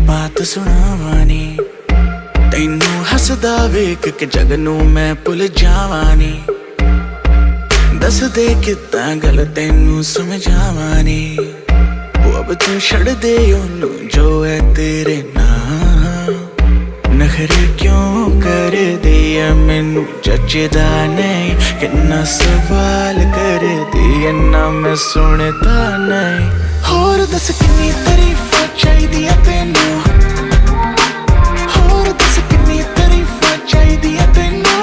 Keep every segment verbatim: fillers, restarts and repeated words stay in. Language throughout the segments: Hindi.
बात सुनावानी, तैनू हसदा वेख के जग नू मैं भुल जावानी। दस दे कितां गल तैनू समझावानी, अब तू छड़ दे ओनू जो है तेरे नाम। नखरे क्यों कर दी है मैनू जचदा नहीं, किन्ना सवाल कर दी है ना मैं सुनता नहीं। होर दस किन्नी तारीफां चाहिदियां तैनू, होर दस किन्नी तारीफां चाहिदियां तैनू,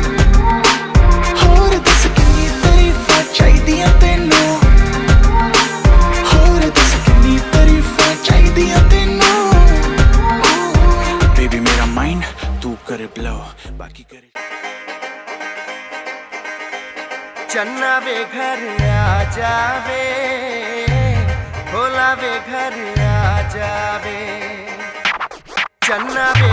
होर दस किन्नी तारीफां चाहिदियां तैनू, होर दस किन्नी तारीफां चाहिदियां तैनू। बेबी मेरा माइंड तू करे ब्लो, बाकी करे। चन्ना वे घर आ जावे, भोला वे घर आ जावे, चन्ना वे